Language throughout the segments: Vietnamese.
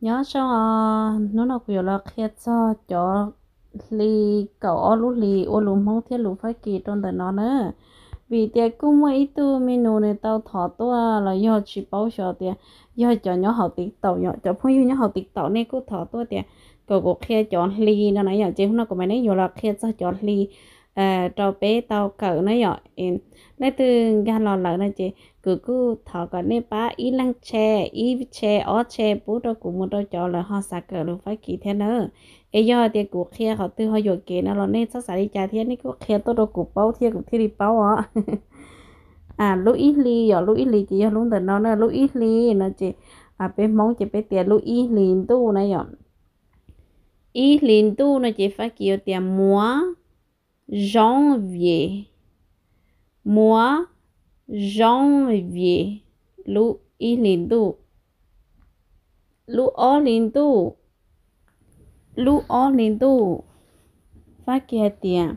nhớ sao nó nào cũng là khi cho li cậu lúc li ô lùm không thiết lùm phải kỳ trong đời nó nữa vì tiệt cũng mấy tu menu này tao thọ tua là do chỉ bảo cho tiệt do cho nhỏ họcติ๊tàu nhỏ cho phong yêu nhỏ họcติ๊tàu này cũng thọ tua tiệt cậu có khi chọn li nó nãy giờ chứ không nó có mấy nấy nhiều là khi cho chọn li cho bé tao cỡ nó nhỏ lấy từ gan lò lợn này chị cứ thọ cái này ba ý lăng chè ó chè bố đâu cũng muốn đâu cho là họ sạc cỡ được phải kỳ thế nữa ấy do tiệt cuộc khi họ tư họ dội kế nó là nên chắc sẽ đi trả thiên này có khi tôi đâu cũng bao thiên cũng thi đi bao à lúc ít li giờ lúc ít li chỉ lúc từ nó là lúc ít li nó chỉ bên mong chỉ bên tiền lúc ít li tu này giờ ít li tu nó chỉ phải kêu tiền mois janvier mois janvier lúc ít li tu lúc ở li tu lúc ở li tu phải kêu tiền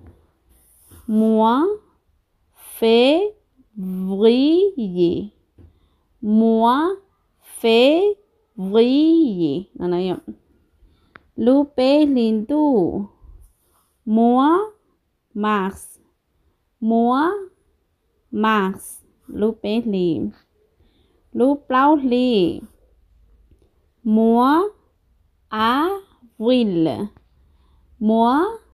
mois février mois février nó nói vậy lúc bé liên tu mois mars mois mars lúc bé liên lúc bao liên mois avril mois